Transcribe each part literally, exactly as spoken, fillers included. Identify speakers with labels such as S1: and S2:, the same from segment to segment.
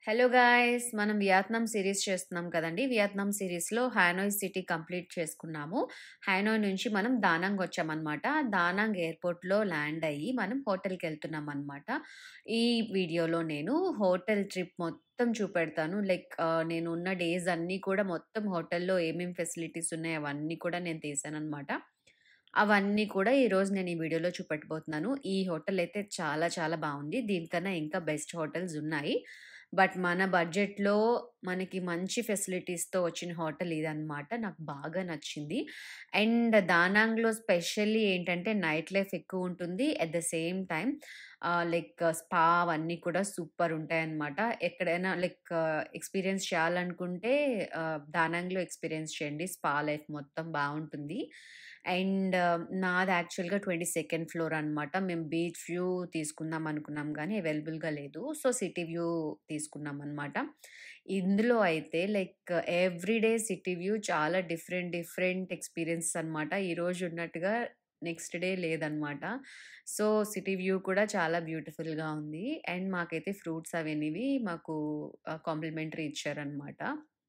S1: Hello guys! మనం Vietnam series చేస్తున్నాం కదండీ! వియత్నాం సీరీస్‌లో హానోయ్ సిటీ కంప్లీట్ చేసుకున్నాము. హానోయ్ నుంచి మనం దానాంగ్ వచ్చామనమాట. దానాంగ్ ఎయిర్‌పోర్ట్‌లో ల్యాండ్ అయ్యి మనం హోటల్‌కెళ్తున్నామనమాట. ఈ వీడియోలో నేను హోటల్ ట్రిప్ మొత్తం చూపెడతాను. లైక్ ఆహ్, నేను ఉన్న డేస్ అన్నీ కూడా మొత్తం హోటల్‌లో ఏమేం ఫెసిలిటీస్ ఉన్నాయో అవన్నీ కూడా నేను తీశాననమాట. అవన్నీ కూడా ఈరోజు నేను ఈ వీడియోలో చూపెట్టబోతున్నాను. ఈ హోటల్ అయితే చాలా చాలా బావుంది. దీనికన్నా ఇంకా బెస్ట్ హోటల్స్ ఉన్నాయి. బట్ మన బడ్జెట్‌లో మనకి మంచి ఫెసిలిటీస్‌తో వచ్చిన హోటల్ ఇదనమాట. నాకు బాగా నచ్చింది. అండ్ దానాంగ్‌లో స్పెషల్లీ ఏంటంటే నైట్ లైఫ్ ఎక్కువుంటుంది. At the same time ah, like spa అవన్నీ కూడా సూపర్ ఉంటాయన్నమాట. ఎక్కడైనా లైక్ ఎక్స్‌పీరియన్స్ చేయాలనుకుంటే ఆహ్, దానాంగ్‌లో ఎక్స్‌పీరియన్స్ చేయండి. స్పా లైఫ్ మొత్తం బావుంటుంది. అండ్ నాది యాక్చువల్‌గా ట్వెంటీ సెకండ్ ఫ్లోర్ అనమాట. మేము బీచ్ వ్యూ తీసుకుందాం అనుకున్నాం గానీ అవైలబుల్‌గా లేదు. సో, సిటీ వ్యూ తీసుకున్నామనమాట. ఇందులో అయితే లైక్ ఎవ్రీడే సిటీ వ్యూ చాలా డిఫరెంట్ డిఫరెంట్ ఎక్స్‌పీరియన్సెస్ అనమాట. ఈరోజు ఉన్నట్టుగా నెక్స్ట్ డే లేదనమాట. సో, సిటీ వ్యూ కూడా చాలా బ్యూటిఫుల్‌గా ఉంది. అండ్ మాకైతే ఫ్రూట్స్ అవనేవి మాకు ఆహ్, కాంప్లిమెంటరీ ఇచ్చారనమాట.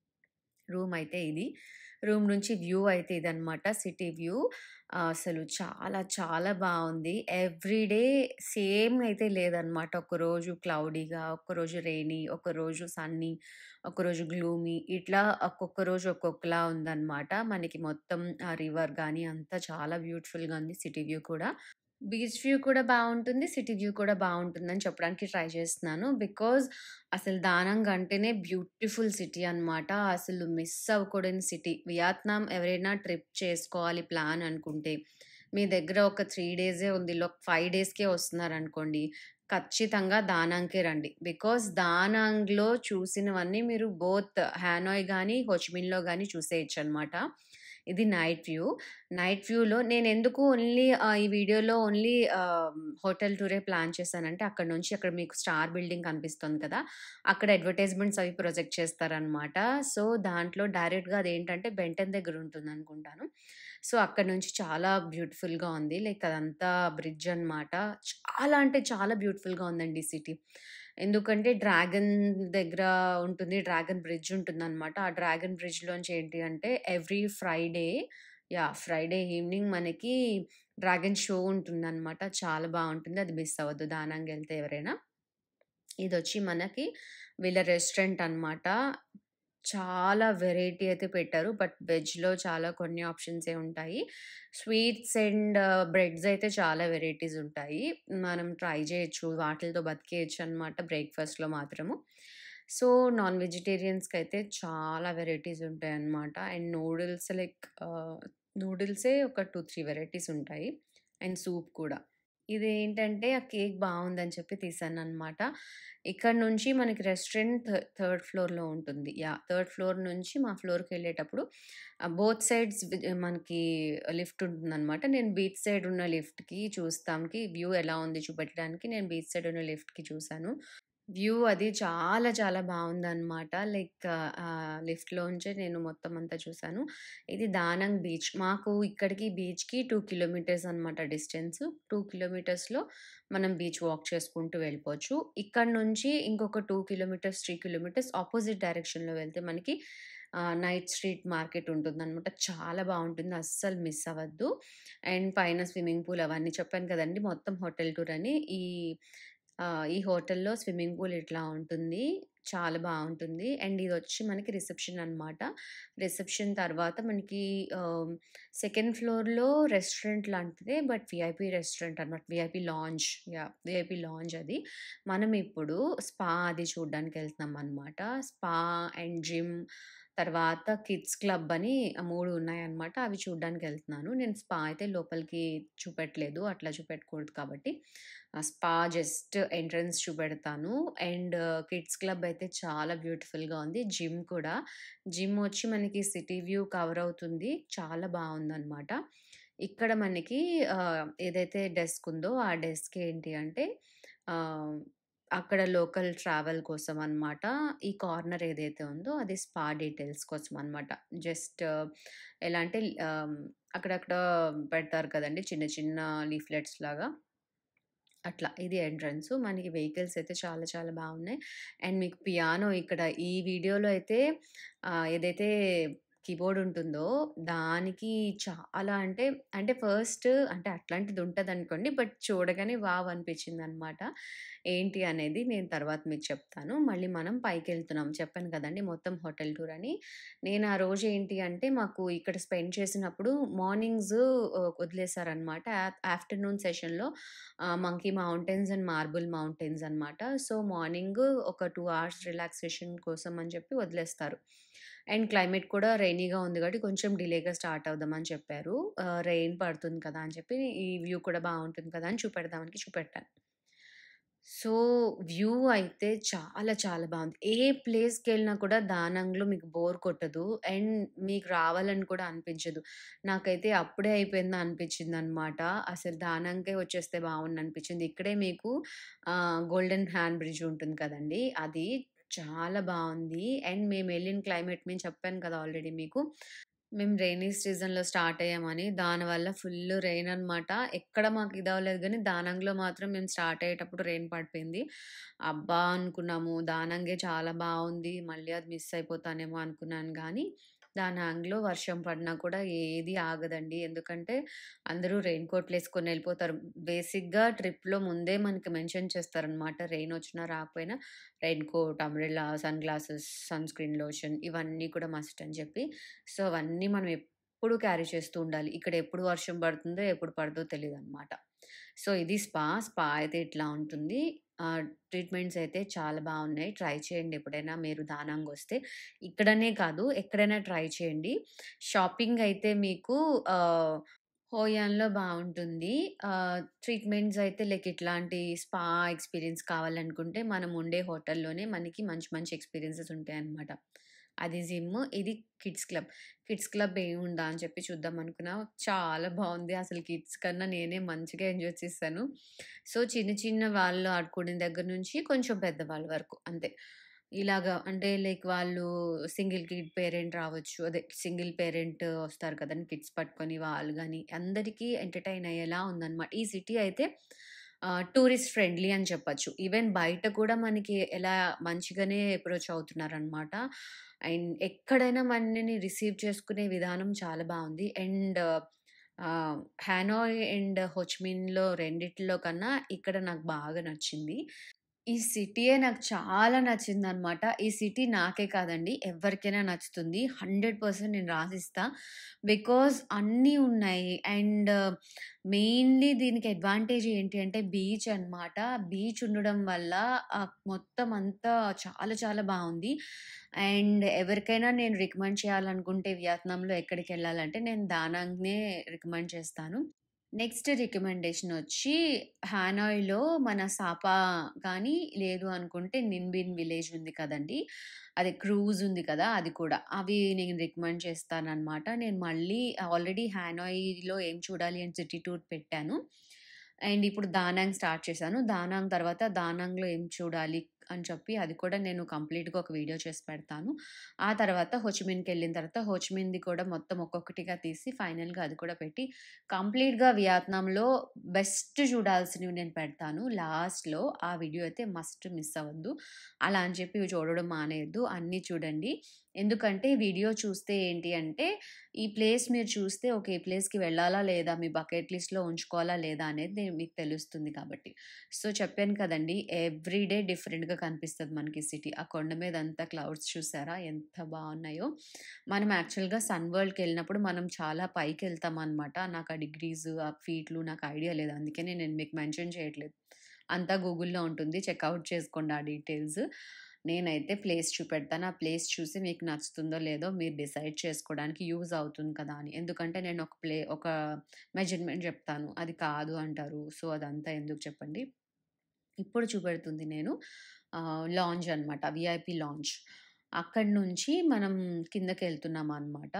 S1: రూమ్ అయితే ఇది. రూమ్ నుంచి వ్యూ అయితే ఇదనమాట. City view. ఆహ్, అసలు చాలా చాలా బావుంది. ఎవ్రీడే సేమ్ అయితే లేదనమాట. ఒకరోజు క్లౌడీగా, ఒక్కరోజు రెయినీ, ఒకరోజు సన్నీ, ఒకరోజు గ్లూమీ ఇట్లా ఒక్కొక్క రోజు ఒక్కొక్కలా ఉందనమాట. మనకి మొత్తం ఆ రివర్ గాని అంతా చాలా బ్యూటిఫుల్‌గా ఉంది. సిటీ వ్యూ కూడా. బీచ్ వ్యూ కూడా బావుంటుంది. సిటీ వ్యూ కూడా బావుంటుందని చెప్పడానికి ట్రై చేస్తున్నాను. బికాజ్ అసలు దానాంగ్ అంటేనే బ్యూటిఫుల్ సిటీ అనమాట. అసలు మిస్ అవ్వకూడని సిటీ. వియత్నాం ఎవరైనా ట్రిప్ చేసుకోవాలి ప్లాన్ అనుకుంటే, మీ దగ్గర ఒక మూడు డేసే ఉంది. లో ఐదు డేస్‌కే వస్తున్నారనుకోండి, ఖచ్చితంగా దానాంగ్‌కే రండి. బికాజ్ దానాంగ్‌లో చూసినవన్నీ మీరు బోత్ హానోయ్ గాని, హోచిమిన్‌లో గాని చూసేయొచ్చనమాట. ఇది నైట్ వ్యూ. నైట్ వ్యూలో నేనెందుకు ఓన్లీ ఆహ్, ఈ వీడియోలో ఓన్లీ ఆహ్, హోటల్ టూరే ప్లాన్ చేశానంటే, అక్కడి నుంచి అక్కడ మీకు స్టార్ బిల్డింగ్ కనిపిస్తుంది కదా! అక్కడ అడ్వర్టైజ్‌మెంట్స్ అవి ప్రొజెక్ట్ చేస్తారనమాట. సో, దాంట్లో డైరెక్ట్‌గా అదేంటంటే బెంటన్ దగ్గర ఉంటుందనుకుంటాను. సో, అక్కడి నుంచి చాలా బ్యూటిఫుల్‌గా ఉంది. లైక్ అదంతా బ్రిడ్జ్ అనమాట. చాలా అంటే చాలా బ్యూటిఫుల్‌గా ఉందండి ఈ సిటీ. ఎందుకంటే డ్రాగన్ దగ్గర ఉంటుంది. డ్రాగన్ బ్రిడ్జ్ ఉంటుందనమాట. ఆ డ్రాగన్ బ్రిడ్జ్‌లోంచి ఏంటి అంటే every Friday yeah! Friday evening మనకి డ్రాగన్ షో ఉంటుందనమాట. చాలా బావుంటుంది. అది మిస్ అవ్వద్దు దానాంగ్ ఎళ్తే ఎవరైనా. ఇదొచ్చి మనకి వీళ్ళ రెస్టారెంట్ అనమాట. చాలా వెరైటీ అయితే పెట్టారు. బట్ వెజ్‌లో చాలా కొన్ని ఆప్షన్సే ఉంటాయి. స్వీట్స్ అండ్ బ్రెడ్స్ అయితే చాలా వెరైటీస్ ఉంటాయి. మనం ట్రై చేయొచ్చు. వాటిలతో బతికేయొచ్చనమాట బ్రేక్‌ఫాస్ట్‌లో మాత్రము. సో, నాన్ వెజిటేరియన్స్‌కైతే చాలా వెరైటీస్ ఉంటాయన్నమాట. అండ్ నూడిల్స్ లైక్ ఆహ్, నూడిల్సే ఒక రెండు, మూడు వెరైటీస్ ఉంటాయి. అండ్ సూప్ కూడా. ఇదేంటంటే ఆ కేక్ బావుందని చెప్పి తీశాననమాట. ఇక్కడ నుంచి మనకి రెస్టారెంట్ థ థర్డ్ ఫ్లోర్‌లో ఉంటుంది. యాహ్! థర్డ్ ఫ్లోర్ నుంచి మా ఫ్లోర్‌కెళ్ళేటప్పుడు ఆహ్, బోత్ సైడ్స్ వి మనకి లిఫ్ట్ ఉంటుందనమాట. నేను బీచ్ సైడ్ ఉన్న లిఫ్ట్‌కి చూస్తానికి వ్యూ ఎలా ఉంది చూపెట్టడానికి నేను బీచ్ సైడ్ ఉన్న లిఫ్ట్‌కి చూసాను. వ్యూ అది చాలా చాలా బావుందనమాట. లైక్ ఆహ్, లిఫ్ట్‌లోంచే నేను మొత్తం అంతా చూసాను. ఇది దానంగ్ బీచ్. మాకు ఇక్కడికి బీచ్‌కి రెండు కిలోమీటర్స్ అనమాట డిస్టెన్స్. రెండు కిలోమీటర్స్‌లో మనం బీచ్ వాక్ చేసుకుంటూ వెళ్ళిపోవచ్చు. ఇక్కడ నుంచి ఇంకొక రెండు కిలోమీటర్స్, మూడు కిలోమీటర్స్ అపోజిట్ డైరెక్షన్‌లో వెళ్తే మనకి ఆహ్, నైట్ స్ట్రీట్ మార్కెట్ ఉంటుందనమాట. చాలా బావుంటుంది. అస్సలు మిస్ అవ్వద్దు. అండ్ పైన స్విమ్మింగ్ పూల్ అవన్నీ చెప్పాను కదండీ! మొత్తం హోటల్ టూర్ అని. ఈ ఆహ్, ఈ హోటల్‌లో స్విమ్మింగ్ పూల్ ఇట్లా ఉంటుంది. చాలా బావుంటుంది. అండ్ ఇదొచ్చి మనకి రిసెప్షన్ అనమాట. రిసెప్షన్ తర్వాత మనకి ఆహ్, సెకండ్ ఫ్లోర్‌లో రెస్టారెంట్ లాంటిదే. బట్ వీఐపీ రెస్టారెంట్ అనమాట. VIP lounge yeah! VIP lounge అది. మనం ఇప్పుడు స్పా అది చూడ్డానికెళ్తున్నాం అనమాట. స్పా అండ్ జిమ్ తర్వాత కిడ్స్ క్లబ్ అని మూడు ఉన్నాయన్నమాట. అవి చూడ్డానికెళ్తున్నాను. నేను స్పా అయితే లోపలికి చూపెట్టలేదు. అట్లా చూపెట్టకూడదు కాబట్టి. ఆహ్, స్పా జస్ట్ ఎంట్రన్స్ చూపెడతాను. అండ్ కిడ్స్ క్లబ్ అయితే చాలా బ్యూటిఫుల్‌గా ఉంది. జిమ్ కూడా. జిమ్ వచ్చి మనకి సిటీ వ్యూ కవర్ అవుతుంది. చాలా బావుందనమాట. ఇక్కడ మనకి ఆహ్, ఏదైతే డెస్క్ ఉందో ఆ డెస్క్ ఏంటి అంటే ఆహ్, అక్కడ లోకల్ ట్రావెల్ కోసం అనమాట. ఈ కార్నర్ ఏదైతే ఉందో అది స్పా డీటెయిల్స్ కోసం అనమాట. జస్ట్ ఎలా అంటే ఆహ్, అక్కడక్కడ పెడతారు కదండీ చిన్న చిన్న లీఫ్లెట్స్ లాగా. అట్లా. ఇది ఎంట్రన్స్. మనకి వెహికల్స్ అయితే చాలా చాలా బావున్నాయి. అండ్ మీకు పియానో ఇక్కడ ఈ వీడియోలో అయితే ఆహ్, ఏదైతే కీబోర్డ్ ఉంటుందో దానికి చాలా అంటే, అంటే ఫస్ట్ అంటే అట్లాంటిది ఉంటదనుకోండి. బట్ చూడగానే వావ్! అనిపించిందనమాట. ఏంటి అనేది నేను తర్వాత మీకు చెప్తాను. మళ్ళీ మనం పైకెళ్తున్నాం. చెప్పాను కదండీ! మొత్తం హోటల్ టూర్ అని. నేను ఆ రోజు ఏంటి అంటే మాకు ఇక్కడ స్పెండ్ చేసినప్పుడు మార్నింగ్స్ ఆహ్, వదిలేసారనమాట. ఆఫ్ ఆఫ్టర్‌నూన్ సెషన్‌లో ah, monkey mountains and marble mountains అనమాట. సో, మార్నింగ్ ఒక రెండు అవర్స్ రిలాక్సేషన్ కోసం అని చెప్పి వదిలేస్తారు. అండ్ క్లైమేట్ కూడా రెయినీగా ఉంది కాబట్టి కొంచెం డిలేగా స్టార్ట్ అవుదామని చెప్పారు. ఆహ్, రెయిన్ పడుతుంది కదా! అని చెప్పి ఈ వ్యూ కూడా బావుంటుంది కదా! అని చూపెడదామని చూపెట్టాను. సో, వ్యూ అయితే చాలా చాలా బావుంది. ఏ ప్లేస్‌కెళ్ళినా కూడా దానంగ్‌లో మీకు బోర్ కొట్టదు. అండ్ మీకు రావాలని కూడా అనిపించదు. నాకైతే అప్పుడే అయిపోయిందా అనిపించిందనమాట. అసలు దానంగే వచ్చేస్తే బావుండనిపించింది. ఇక్కడే మీకు ఆహ్, గోల్డెన్ హ్యాండ్ బ్రిడ్జ్ ఉంటుంది కదండీ! అది చాలా బావుంది. అండ్ మేమెళ్ళిన క్లైమేట్ నేను చెప్పాను కదా! ఆల్రెడీ మీకు. మేము రెయినీ సీజన్‌లో స్టార్ట్ అయ్యామని. దానివల్ల ఫుల్లు రెయిన్ అనమాట. ఎక్కడ మాకు ఇదవ్వలేదు గానీ, దానంగ్‌లో మాత్రం మేము స్టార్ట్ అయ్యేటప్పుడు రెయిన్ పడిపోయింది. అబ్బా! అనుకున్నాము. దానంగే చాలా బావుంది. మళ్ళీ అది మిస్ అయిపోతానేమో అనుకున్నాను గానీ, దానాంగ్‌లో వర్షం పడినా కూడా ఏది ఆగదండి. ఎందుకంటే, అందరూ రెయిన్ కోట్‌లేసుకొని ఎళ్ళిపోతారు. బేసిక్‌గా ట్రిప్‌లో ముందే మనకి మెన్షన్ చేస్తారనమాట. రెయిన్ వచ్చినా రాకపోయినా rain coat, umbrella, sunglasses, sunscreen lotion ఇవన్నీ కూడా మస్ట్ అని చెప్పి. సో, అవన్నీ మనం ఎప్పుడు క్యారీ చేస్తూ ఉండాలి. ఇక్కడ ఎప్పుడు వర్షం పడుతుందో, ఎప్పుడు పడదో తెలీదనమాట. సో, ఇది స్పా. స్పా అయితే ఇట్లా ఉంటుంది. ఆహ్, ట్రీట్మెంట్స్ అయితే చాలా బావున్నాయి. ట్రై చేయండి ఎప్పుడైనా మీరు దానాంగొస్తే. ఇక్కడనే కాదు, ఎక్కడైనా ట్రై చేయండి. షాపింగ్ అయితే మీకు ఆహ్, హోయాన్‌లో బావుంటుంది. ఆహ్, ట్రీట్మెంట్స్ అయితే లైక్ ఇట్లాంటి స్పా ఎక్స్‌పీరియన్స్ కావాలనుకుంటే, మనం ఉండే హోటల్‌లోనే మనకి మంచి మంచి ఎక్స్‌పీరియన్సెస్ ఉంటాయన్నమాట. అది జిమ్. ఇది కిడ్స్ క్లబ్. కిడ్స్ క్లబ్ ఏముందా అని చెప్పి చూద్దాం అనుకున్నా. చాలా బావుంది. అసలు కిడ్స్ కన్నా నేనే మంచిగా ఎంజాయ్ చేశాను. సో, చిన్న చిన్న వాళ్ళు ఆడుకునే దగ్గర నుంచి కొంచెం పెద్దవాళ్ళ వరకు అంతే. ఇలాగా అంటే లైక్ వాళ్ళు సింగిల్ కిడ్ పేరెంట్ రావచ్చు. అదే సింగిల్ పేరెంట్ వస్తారు కదండీ! కిడ్స్ పట్టుకొని వాళ్ళు గాని అందరికీ ఎంటర్‌టైన్ అయ్యేలా ఉందన్నమాట. ఈ సిటీ అయితే ఆహ్, టూరిస్ట్ ఫ్రెండ్లీ అని చెప్పొచ్చు. ఈవెన్ బయట కూడా మనకి ఎలా మంచిగానే అప్రోచ్ అవుతున్నారనమాట. అండ్ ఎక్కడైనా మనని రిసీవ్ చేసుకునే విధానం చాలా బావుంది. అండ్ ఆహ్, హానోయ్ అండ్ హోచిమిన్‌లో రెండిట్లో కన్నా ఇక్కడ నాకు బాగా నచ్చింది. ఈ సిటీయే నాకు చాలా నచ్చిందనమాట. ఈ సిటీ నాకే కాదండి, ఎవ్వరికైనా నచ్చుతుంది. వంద శాతం నేను రాసిస్తా. బికాజ్ అన్నీ ఉన్నాయి. అండ్ మెయిన్‌లీ దీనికి అడ్వాంటేజ్ ఏంటి అంటే బీచ్ అనమాట. బీచ్ ఉండడం వల్ల ఆహ్, మొత్తం అంతా చాలా చాలా బావుంది. అండ్ ఎవరికైనా నేను రికమెండ్ చేయాలనుకుంటే వియత్నాంలో ఎక్కడికెళ్ళాలంటే నేను దానాంగ్‌నే రికమెండ్ చేస్తాను. నెక్స్ట్ రికమెండేషనొచ్చి హానాయ్‌లో మన సాపా గానీ, లేదు అనుకుంటే నిన్బిన్ విలేజ్ ఉంది కదండీ! అది క్రూజ్ ఉంది కదా! అది కూడా. అవి నేను రికమెండ్ చేస్తాననమాట. నేను మళ్ళీ ఆల్రెడీ హానాయ్‌లో ఏం చూడాలి అని సిటీ టూర్ పెట్టాను. అండ్ ఇప్పుడు దానాంగ్ స్టార్ట్ చేశాను. దానాంగ్ తర్వాత దానాంగ్‌లో ఏం చూడాలి అని చెప్పి అది కూడా నేను కంప్లీట్‌గా ఒక వీడియో చేసి పెడతాను. ఆ తర్వాత హోచిమిన్‌కెళ్ళిన తర్వాత హోచిమిన్‌ది కూడా మొత్తం ఒక్కొక్కటిగా తీసి ఫైనల్‌గా అది కూడా పెట్టి కంప్లీట్‌గా వియత్నాంలో బెస్ట్ చూడాల్సినవి నేను పెడతాను. లాస్ట్‌లో ఆ వీడియో అయితే మస్ట్ మిస్ అవ్వద్దు. అలా అని చెప్పి ఇవి చూడడం మానేయొద్దు. అన్నీ చూడండి. ఎందుకంటే వీడియో చూస్తే ఏంటి అంటే, ఈ ప్లేస్ మీరు చూస్తే ఓకే. ఈ ప్లేస్‌కి వెళ్ళాలా లేదా? మీ బకెట్ లిస్ట్‌లో ఉంచుకోవాలా లేదా? అనేది మీకు తెలుస్తుంది కాబట్టి. సో, చెప్పాను కదండీ! ఎవ్రీ డే డిఫరెంట్‌గా కనిపిస్తది మనకి సిటీ. ఆ కొండ మీద అంతా క్లౌడ్స్ చూసారా? ఎంత బావున్నాయో. మనం యాక్చువల్‌గా సన్ వరల్డ్‌కెళ్ళినప్పుడు మనం చాలా పైకెళ్తామనమాట. నాకు ఆ డిగ్రీస్, ఆ ఫీట్లు నాకు ఐడియా లేదు. అందుకనే నేను మీకు మెన్షన్ చేయట్లేదు. అంతా గూగుల్‌లో ఉంటుంది. చెక్‌ఔట్ చేసుకోండి ఆ డీటెయిల్స్. నేనైతే ప్లేస్ చూపెడతాను. ఆ ప్లేస్ చూసి మీకు నచ్చుతుందో లేదో మీరు డిసైడ్ చేసుకోవడానికి యూజ్ అవుతుంది కదా అని. ఎందుకంటే నేను ఒక ప్లే ఒక మెజర్‌మెంట్ చెప్తాను. అది కాదు అంటారు. సో, అదంతా ఎందుకు చెప్పండి. ఇప్పుడు చూపెడుతుంది నేను ఆహ్, లాంజ్ అనమాట. VIP lounge. అక్కడి నుంచి మనం కిందకెళ్తున్నామనమాట.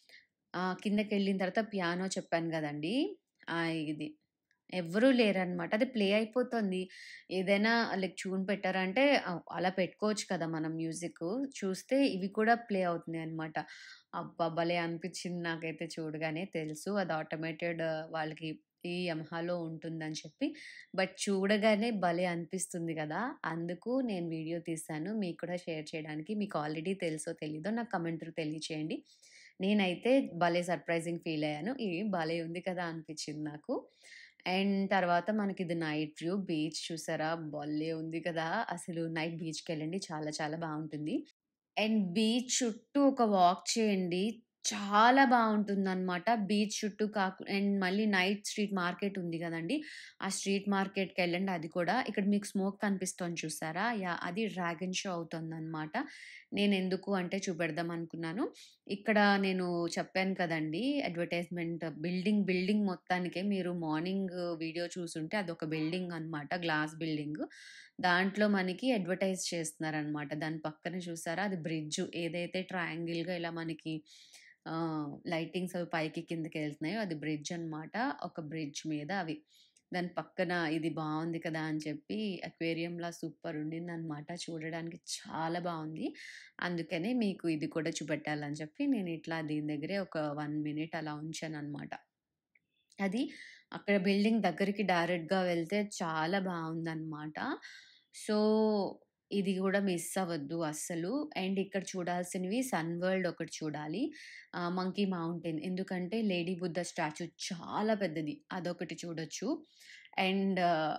S1: ఆహ్, కిందకెళ్ళిన తర్వాత పియానో చెప్పాను గదండీ! ఆహ్, ఇది ఎవ్వరూ లేరనమాట. అది ప్లే అయిపోతుంది. ఏదైనా లైక్ ట్యూన్ పెట్టారంటే ఆహ్, అలా పెట్టుకోవచ్చు కదా! మనం మ్యూజిక్కు. చూస్తే ఇవి కూడా ప్లే అవుతున్నాయనమాట. అబ్బా! భలే అనిపిచ్చింది నాకైతే చూడగానే. తెలుసు అది ఆటోమేటెడ్ వాళ్ళకి ఈ యమహాలో ఉంటుందని చెప్పి. బట్ చూడగానే భలే అనిపిస్తుంది గదా! అందుకు నేను వీడియో తీశాను. మీకు కూడా షేర్ చేయడానికి. మీకు ఆల్రెడీ తెలుసో తెలీదో నాకు కామెంట్ త్రూ తెలియచేయండి. నేనైతే భలే సర్ప్రైజింగ్ ఫీల్ అయ్యాను. ఈ భలే ఉంది కదా అనిపించింది నాకు. అండ్ తర్వాత మనకిది నైట్ వ్యూ. బీచ్ చూసారా? భలే ఉంది కదా! అసలు నైట్ బీచ్‌కెళ్ళండి. చాలా చాలా బావుంటుంది. అండ్ బీచ్ చుట్టూ ఒక వాక్ చేయండి. చాలా బావుంటుందనమాట. బీచ్ చుట్టూ కాకు అండ్ మళ్ళీ నైట్ స్ట్రీట్ మార్కెట్ ఉంది గదండీ! ఆ స్ట్రీట్ మార్కెట్‌కెళ్ళండి. అది కూడా ఇక్కడ మీకు స్మోక్ కనిపిస్తోంది చూసారా? యాహ్! అది డ్రాగన్ షో అవుతుందనమాట. నేనెందుకు అంటే చూపెడదాం అనుకున్నాను. ఇక్కడ నేను చెప్పాను కదండీ! అడ్వర్టైజ్‌మెంట్ బిల్డింగ్, బిల్డింగ్ మొత్తానికే మీరు మార్నింగ్ వీడియో చూసుంటే అదొక బిల్డింగ్ అనమాట. Glass building. దాంట్లో మనకి అడ్వర్టైజ్ చేస్తున్నారనమాట. దాని పక్కన చూసారా? అది బ్రిడ్జ్ ఏదైతే ట్రయాంగిల్‌గా ఇలా మనకి ఆహ్, లైటింగ్స్ అవి పైకి కిందకి ఎళ్తున్నాయో అది బ్రిడ్జ్ అనమాట. ఒక బ్రిడ్జ్ మీద అవి. దాని పక్కన ఇది బావుంది కదా! అని చెప్పి అక్వేరియంలా సూపర్ ఉండిందనమాట. చూడడానికి చాలా బావుంది. అందుకనే మీకు ఇది కూడా చూపెట్టాలని చెప్పి నేను ఇట్లా దీని దగ్గరే ఒక వన్ మినిట్ అలా ఉంచాననమాట. అది అక్కడ బిల్డింగ్ దగ్గరికి డైరెక్ట్‌గా వెళ్తే చాలా బావుందనమాట. సో, ఇది గూడా మిస్ అవ్వద్దు అస్సలు. అండ్ ఇక్కడ చూడాల్సినవి సన్ వరల్డ్ ఒకటి చూడాలి. ఆహ్, మంకీ మౌంటైన్ ఎందుకంటే లేడీ బుద్ధ స్టాచ్యూ చాలా పెద్దది. అదొకటి చూడొచ్చు. అండ్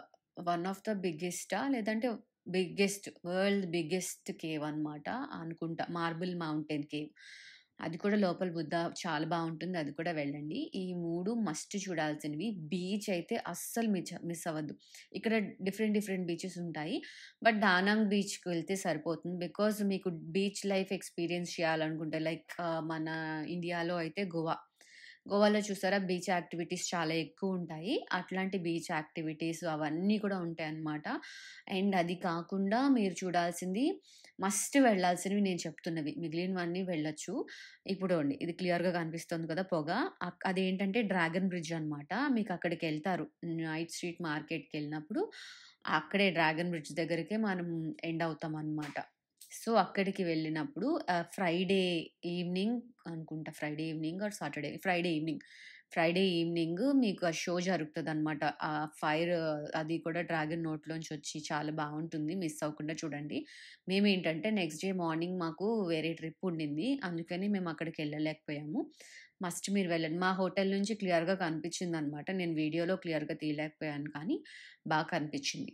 S1: వన్ ఆఫ్ ద బిగ్గెస్టా లేదంటే బిగ్గెస్ట్ వరల్డ్ బిగ్గెస్ట్ కేవ్ అనమాట అనుకుంటా. Marble mountain cave. అది కూడా లోపల బుద్ధ చాలా బావుంటుంది. అది కూడా వెళ్ళండి. ఈ మూడు మస్ట్ చూడాల్సినవి. బీచ్ అయితే అస్సలు మిచ మిస్ అవ్వద్దు. ఇక్కడ డిఫరెంట్ డిఫరెంట్ బీచెస్ ఉంటాయి. బట్ దానాంగ్ బీచ్‌కి వెళ్తే సరిపోతుంది. బికాజ్ మీకు బీచ్ లైఫ్ ఎక్స్‌పీరియన్స్ చేయాలనుకుంటే లైక్ ఆహ్, మన ఇండియాలో అయితే గోవా. గోవాలో చూసారా బీచ్ యాక్టివిటీస్ చాలా ఎక్కువుంటాయి. అట్లాంటి బీచ్ యాక్టివిటీస్ అవన్నీ కూడా ఉంటాయన్నమాట. అండ్ అది కాకుండా మీరు చూడాల్సింది మస్ట్ వెళ్ళాల్సినవి నేను చెప్తున్నవి. మిగిలినవన్నీ వెళ్ళొచ్చు. ఇప్పుడోండి ఇది క్లియర్‌గా కనిపిస్తుంది కదా! పొగ. అక్ అదేంటంటే డ్రాగన్ బ్రిడ్జ్ అనమాట. మీకక్కడికెళ్తారు. నైట్ స్ట్రీట్ మార్కెట్‌కెళ్ళినప్పుడు అక్కడే డ్రాగన్ బ్రిడ్జ్ దగ్గరికే మనం ఎండ్ అవుతామనమాట. సో, అక్కడికి వెళ్ళినప్పుడు ఆహ్, ఫ్రైడే ఈవినింగ్ అనుకుంటా. Friday evening or Saturday Friday evening. Friday evening మీకు ఆ షో జరుగుతదనమాట. ఆ ఫైర్ అది కూడా డ్రాగన్ నోట్లోంచి వచ్చి చాలా బావుంటుంది. మిస్ అవ్వకుండా చూడండి. మేమేంటంటే నెక్స్ట్ డే మార్నింగ్ మాకు వేరే ట్రిప్ ఉండింది. అందుకని మేము అక్కడికెళ్ళలేకపోయాము. మస్ట్ మీరు వెళ్ళండి. మా హోటల్ నుంచి క్లియర్‌గా కనిపించిందనమాట. నేను వీడియోలో క్లియర్‌గా తీయలేకపోయాను కానీ బాగా కనిపించింది.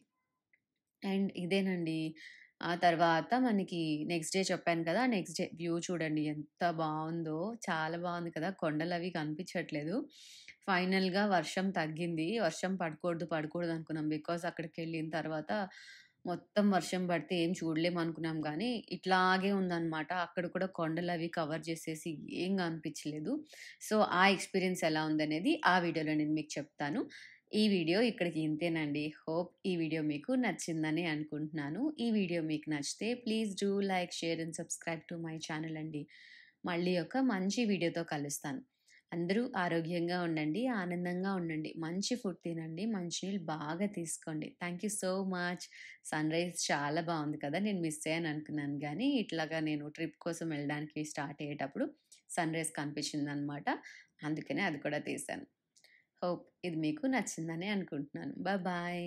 S1: అండ్ ఇదేనండి. ఆ తర్వాత మనకి నెక్స్ట్ డే చెప్పాను కదా! నెక్స్ట్ డే వ్యూ చూడండి ఎంత బావుందో. చాలా బావుంది కదా! కొండలవి కనిపించట్లేదు. ఫైనల్‌గా వర్షం తగ్గింది. వర్షం పడకూడదు, పడకూడదు అనుకున్నాం. బికాజ్ అక్కడికెళ్ళిన తర్వాత మొత్తం వర్షం పడితే ఏం చూడలేమనుకున్నాం గానీ, ఇట్లాగే ఉందనమాట. అక్కడ కూడా కొండలవి కవర్ చేసేసి ఏం కనిపించలేదు. సో, ఆ ఎక్స్‌పీరియన్స్ ఎలా ఉందనేది ఆ వీడియోలో నేను మీకు చెప్తాను. ఈ వీడియో ఇక్కడికి ఇంతేనండి. హోప్ ఈ వీడియో మీకు నచ్చిందని అనుకుంటున్నాను. ఈ వీడియో మీకు నచ్చితే please do like, share and subscribe to my channel అండి. మళ్ళీ ఒక మంచి వీడియోతో కలుస్తాను. అందరూ ఆరోగ్యంగా ఉండండి, ఆనందంగా ఉండండి. మంచి ఫుడ్ తినండి, మంచినీళ్ళు బాగా తీసుకోండి. Thank you so much. Sunrise చాలా బావుంది కదా! నేను మిస్ అయ్యాను అనుకున్నాను గానీ, ఇట్లాగా నేను ట్రిప్ కోసం వెళ్ళడానికి స్టార్ట్ అయ్యేటప్పుడు సన్‌రైజ్ కనిపించిందనమాట. అందుకనే అది కూడా తీశాను. హోప్ ఇది మీకు నచ్చిందని అనుకుంటున్నాను. బాయ్.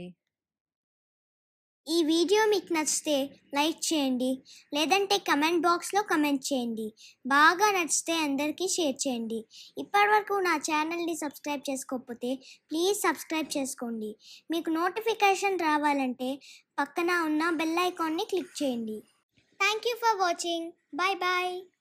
S2: ఈ వీడియో మీకు నచ్చితే లైక్ చేయండి, లేదంటే కమెంట్ బాక్స్లో కమెంట్ చేయండి. బాగా నచ్చితే అందరికీ షేర్ చేయండి. ఇప్పటివరకు నా ఛానల్ని సబ్స్క్రైబ్ చేసుకోకపోతే ప్లీజ్ సబ్స్క్రైబ్ చేసుకోండి. మీకు నోటిఫికేషన్ రావాలంటే పక్కన ఉన్న బెల్ ఐకాన్ని క్లిక్ చేయండి. Thank you for watching. Bye bye.